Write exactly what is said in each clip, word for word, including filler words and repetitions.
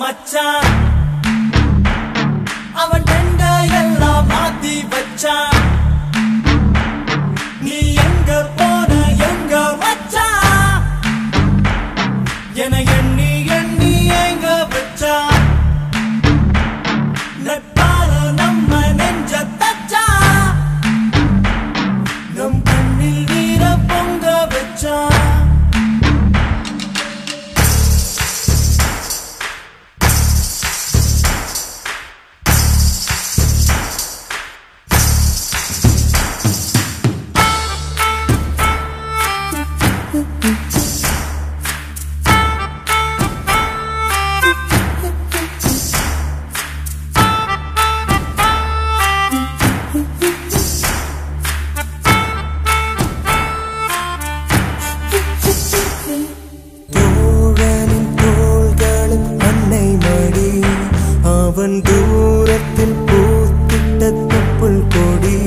மச்சான் அவன் டெண்ட எல்லாம் மாத்தி வச்சான் நீ எங்க போன எங்க மச்சான் என எண்ணி எண்ணி எங்க வச்சான் நட்பால நம்ம நெஞ்ச தச்சா நம் கண்ணில் நீர பொங்க வச்சான் அவன் தூரத்தில் பூத்திட்ட தொப்புள் கொடி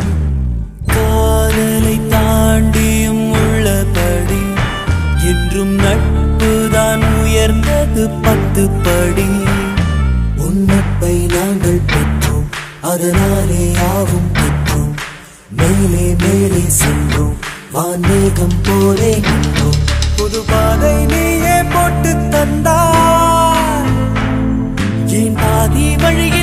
காதலை தாண்டியும் உள்ளபடி என்றும் நட்புதான் உயர்ந்தது பத்து படி உன்னப்பை நாங்கள் பெற்றோம் அதனாலே ஆவும் பெற்றோம் மேலே மேலே சென்றோம் வான்மேகம் போலே நின்றோம் புது பாதை நீயே போட்டு தந்தாய் என் பாதி வழியே